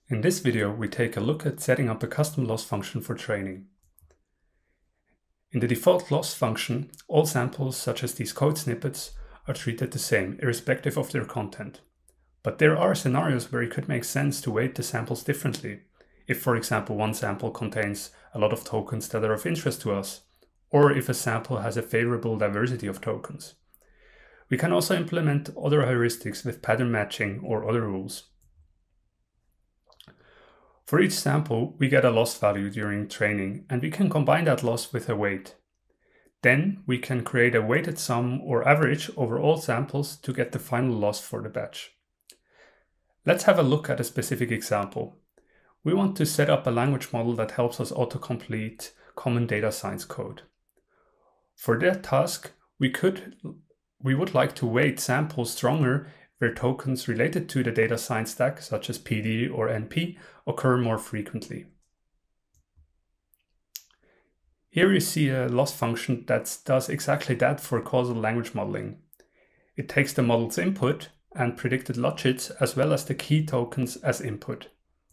In this video, we take a look at setting up a custom loss function for training. In the default loss function, all samples such as these code snippets are treated the same, irrespective of their content. But there are scenarios where it could make sense to weight the samples differently. If, for example, one sample contains a lot of tokens that are of interest to us, or if a sample has a favorable diversity of tokens. We can also implement other heuristics with pattern matching or other rules. For each sample, we get a loss value during training, and we can combine that loss with a weight. Then we can create a weighted sum or average over all samples to get the final loss for the batch. Let's have a look at a specific example. We want to set up a language model that helps us autocomplete common data science code. For that task, we would like to weight samples stronger where tokens related to the data science stack, such as PD or NP, occur more frequently. Here you see a loss function that does exactly that for causal language modeling. It takes the model's input and predicted logits as well as the key tokens as input.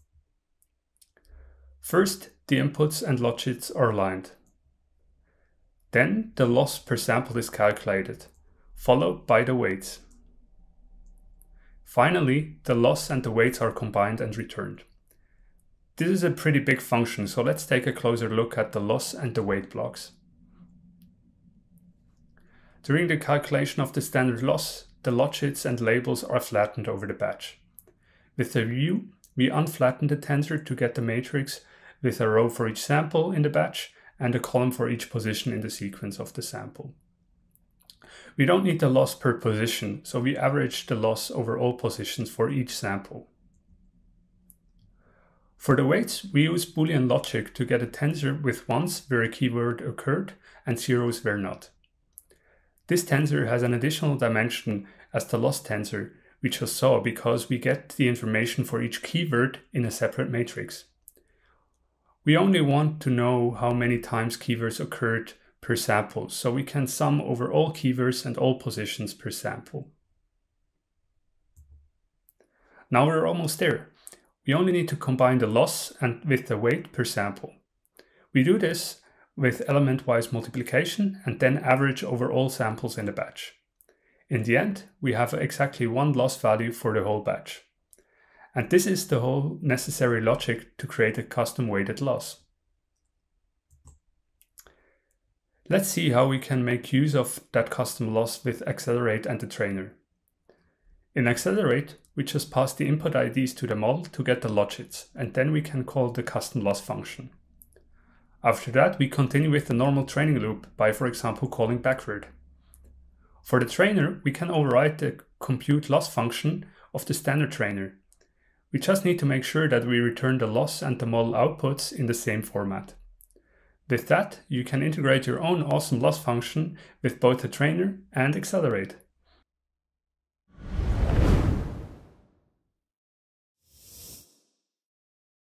First, the inputs and logits are aligned. Then the loss per sample is calculated, followed by the weights. Finally, the loss and the weights are combined and returned. This is a pretty big function, so let's take a closer look at the loss and the weight blocks. During the calculation of the standard loss, the logits and labels are flattened over the batch. With the view, we unflatten the tensor to get the matrix with a row for each sample in the batch and a column for each position in the sequence of the sample. We don't need the loss per position, so we average the loss over all positions for each sample. For the weights, we use Boolean logic to get a tensor with ones where a keyword occurred and zeros where not. This tensor has an additional dimension as the loss tensor we just saw because we get the information for each keyword in a separate matrix. We only want to know how many times keywords occurred per sample, so we can sum over all keywords and all positions per sample. Now we're almost there. We only need to combine the loss and with the weight per sample. We do this with element-wise multiplication and then average over all samples in the batch. In the end, we have exactly one loss value for the whole batch. And this is the whole necessary logic to create a custom weighted loss. Let's see how we can make use of that custom loss with Accelerate and the trainer. In Accelerate, we just pass the input IDs to the model to get the logits, and then we can call the custom loss function. After that, we continue with the normal training loop by, for example, calling backward. For the trainer, we can override the compute loss function of the standard trainer. We just need to make sure that we return the loss and the model outputs in the same format. With that, you can integrate your own awesome loss function with both the trainer and Accelerate.